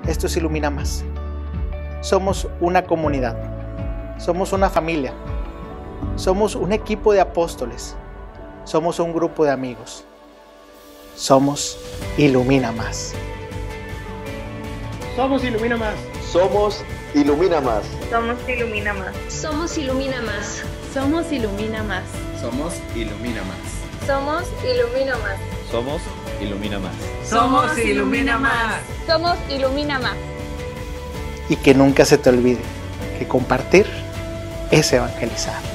Esto es Ilumina Más. Somos una comunidad, somos una familia, somos un equipo de apóstoles, somos un grupo de amigos. Somos Ilumina Más. Somos Ilumina Más. Somos Ilumina Más. Somos Ilumina Más. Somos Ilumina Más. Somos Ilumina Más. Somos Ilumina Más. Somos Ilumina Más. Somos Ilumina Más. Somos Ilumina Más. Somos Ilumina Más. Y que nunca se te olvide que compartir es evangelizar.